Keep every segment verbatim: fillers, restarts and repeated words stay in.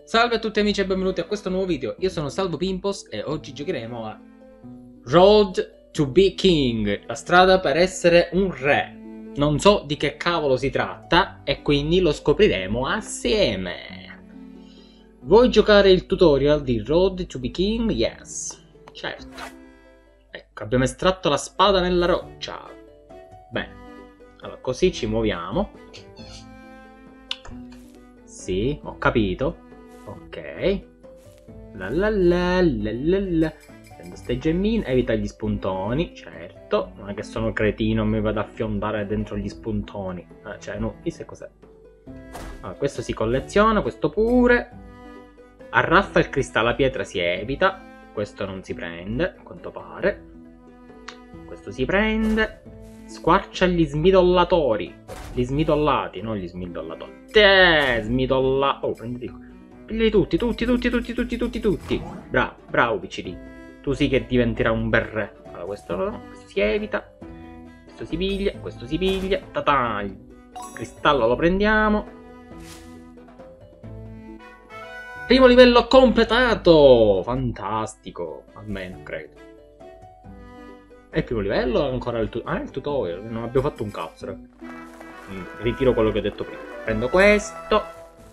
Salve a tutti amici e benvenuti a questo nuovo video. Io sono Salvo Pimpos e oggi giocheremo a Road to be King, la strada per essere un re. Non so di che cavolo si tratta e quindi lo scopriremo assieme. Vuoi giocare il tutorial di Road to be King? Yes, certo. Ecco, abbiamo estratto la spada nella roccia. Bene, allora così ci muoviamo. Sì, ho capito. Ok. La la la la la la. Prendo ste gemmine, evita gli spuntoni, certo. Non è che sono cretino e mi vado a fiondare dentro gli spuntoni. Ah, cioè, no, chissà cos'è. Allora, questo si colleziona, questo pure. Arraffa il cristallo, la pietra si evita. Questo non si prende, a quanto pare. Questo si prende. Squarcia gli smidollatori. Gli smidollati, non gli smidollatori. Te, smidolla. Oh, prenditi. Pigliali tutti, tutti, tutti, tutti, tutti, tutti, tutti. Bravo, bravo piccini. Tu sì che diventerai un bel re. Allora, questo no, questo si evita. Questo si piglia, questo si piglia. Ta-ta, il cristallo lo prendiamo. Primo livello completato. Fantastico. Almeno, credo. È il primo livello o ancora il tutorial? Ah, il tutorial. Non abbiamo fatto un cazzo. Ritiro quello che ho detto prima. Prendo questo.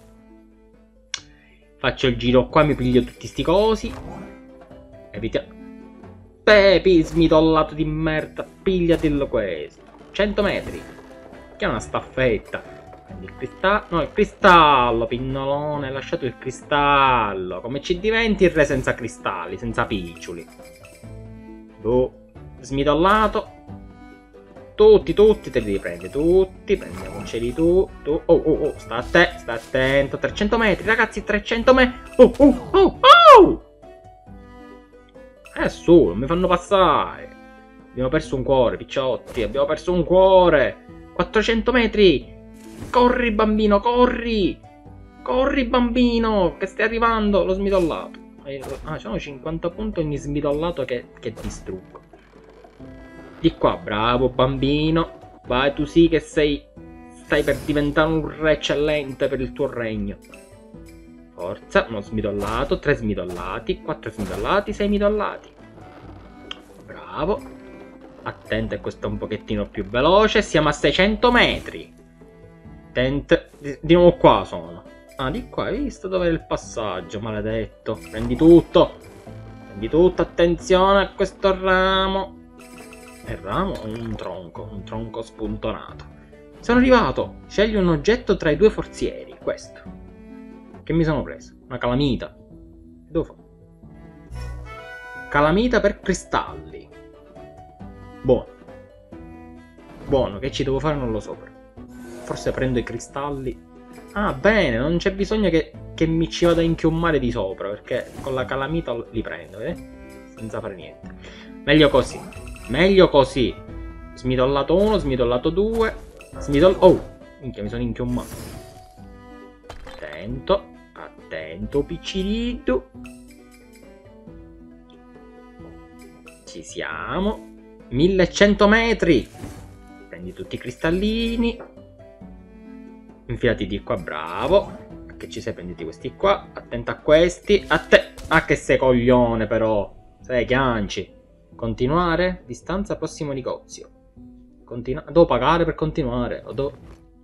Faccio il giro qua, mi piglio tutti sti cosi. Evitiamo. Pepi, smidollato di merda. Pigliatelo questo. cento metri. Che è una staffetta. Prendi il cristallo. No, il cristallo, pinnolone. Lasciato il cristallo. Come ci diventi il re senza cristalli, senza piccioli? Boh. Smidollato. Tutti, tutti te li devi prendere, tutti, prendiamoceli tu, tu, oh, oh, oh, sta a te, sta attento, trecento metri, ragazzi, trecento metri, oh, oh, oh, oh! Eh, su, non mi fanno passare, abbiamo perso un cuore, picciotti, abbiamo perso un cuore, quattrocento metri, corri bambino, corri, corri bambino, che stai arrivando, lo smidollato, ah, c'hanno cinquanta punti ogni smidollato che, che distruggo. Di qua, bravo bambino. Vai, tu sì che sei. Stai per diventare un re eccellente per il tuo regno. Forza, uno smidollato, tre smidollati, quattro smidollati, sei smidollati. Bravo. Attento, e questo è un pochettino più veloce. Siamo a seicento metri. Attento. Di, di nuovo qua sono. Ah, di qua, hai visto dove è il passaggio, maledetto. Prendi tutto. Prendi tutto, attenzione a questo ramo. È il ramo o un tronco? Un tronco spuntonato. Sono arrivato! Scegli un oggetto tra i due forzieri. Questo. Che mi sono preso? Una calamita. Dove fa? Calamita per cristalli. Buono. Buono, che ci devo fare non lo so. Forse prendo i cristalli. Ah, bene, non c'è bisogno che, che mi ci vada a inchiummare di sopra, perché con la calamita li prendo, eh? Senza fare niente. Meglio così. Meglio così. Smidollato uno, smidollato due. Smidol... Oh, minchia, mi sono inchiommato. Attento. Attento, piccinito. Ci siamo. millecento metri. Prendi tutti i cristallini. Infilati di qua, bravo. Che ci sei, prenditi questi qua. Attento a questi. A te. Ah, che sei coglione, però. Sei chianci. Continuare? Distanza prossimo negozio. Continu devo pagare per continuare. O do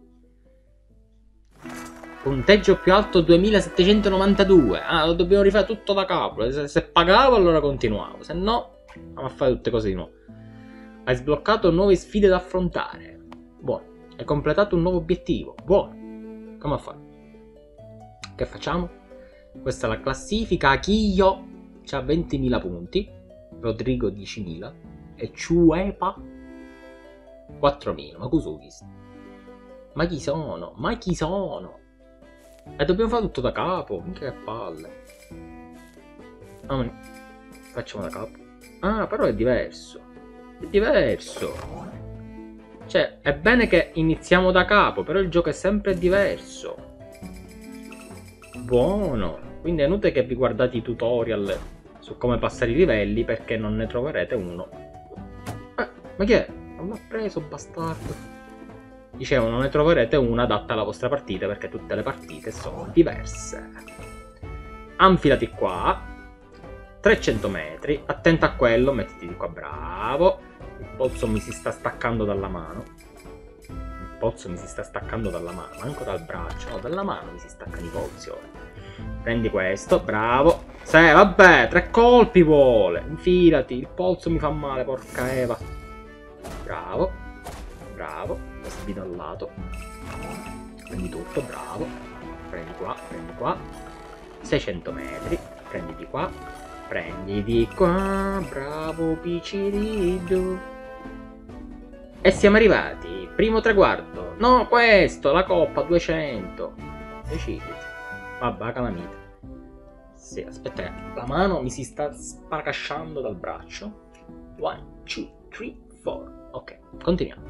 Punteggio più alto duemilasettecentonovantadue. Ah, lo dobbiamo rifare tutto da capo. Se, se pagavo allora continuavo. Se no, andiamo a fare tutte cose di nuovo. Hai sbloccato nuove sfide da affrontare. Buono. Hai completato un nuovo obiettivo. Buono. Come a fare? Che facciamo? Questa è la classifica. Akiyo c'ha ventimila punti. Rodrigo diecimila e Chuepa quattromila. Ma cosa ho visto? Ma chi sono? Ma chi sono? E dobbiamo fare tutto da capo. Minchia che palle. Ah, ma... Facciamo da capo. Ah, però è diverso. È diverso. Cioè, è bene che iniziamo da capo, però il gioco è sempre diverso. Buono. Quindi è inutile che vi guardate i tutorial su come passare i livelli, perché non ne troverete uno. Eh, ma chi è? Non l'ha preso, bastardo. Dicevo, non ne troverete una adatta alla vostra partita, perché tutte le partite sono diverse. Anfilati qua. trecento metri. Attento a quello, mettiti di qua, bravo. Il polso mi si sta staccando dalla mano. Il polso mi si sta staccando dalla mano, manco dal braccio, no, dalla mano mi si staccano i polsi ora. Prendi questo, bravo. Sì, vabbè, tre colpi vuole. Infilati, il polso mi fa male, porca Eva. Bravo, bravo. Sbito al lato. Prendi tutto, bravo. Prendi qua, prendi qua. seicento metri, prenditi qua. Prenditi qua, bravo Picciriddu. E siamo arrivati, primo traguardo. No, questo, la coppa duecento. Deciditi. Vabbè, calamita. Sì, aspetta, che la mano mi si sta sparacasciando dal braccio. One, two, three, four. Ok, continuiamo.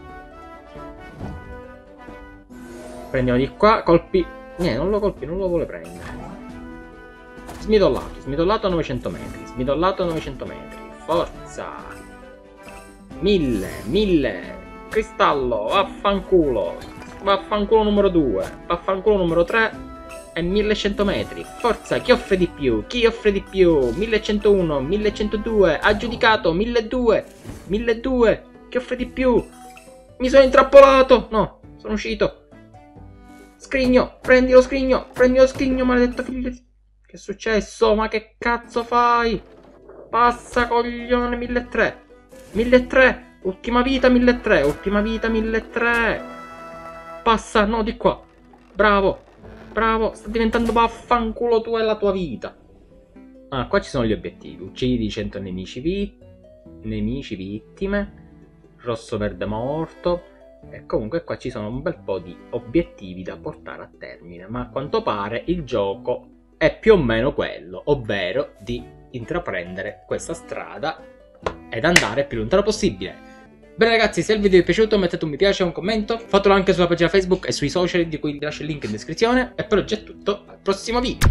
Prendiamo di qua, colpi. Niente, non lo colpi, non lo vuole prendere. Smidollato, smidollato a novecento metri. Smidollato a novecento metri. Forza. mille, mille. Cristallo, vaffanculo. Vaffanculo numero due. Vaffanculo numero tre. E millecento metri. Forza, chi offre di più? Chi offre di più? millecentouno, millecentodue. Aggiudicato, milleduecento. milleduecento. Chi offre di più? Mi sono intrappolato. No, sono uscito. Scrigno, prendi lo scrigno. Prendi lo scrigno, maledetto figlio di... Che è successo? Ma che cazzo fai? Passa, coglione, milletrecento. milletrecento. Ultima vita, milletrecento. Ultima vita, milletrecento. Passa, no, di qua. Bravo. Bravo, sta diventando vaffanculo tu e la tua vita. Ah, qua ci sono gli obiettivi. Uccidi cento nemici, vi... nemici vittime. Rosso verde morto. E comunque qua ci sono un bel po' di obiettivi da portare a termine. Ma a quanto pare il gioco è più o meno quello, ovvero di intraprendere questa strada ed andare il più lontano possibile. Bene ragazzi, se il video vi è piaciuto mettete un mi piace e un commento, fatelo anche sulla pagina Facebook e sui social di cui vi lascio il link in descrizione. E per oggi è tutto, al prossimo video.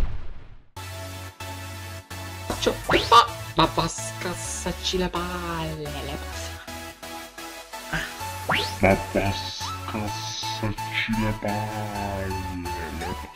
Ciao, ma va scassaci le palle, le Ma va scassaci le palle.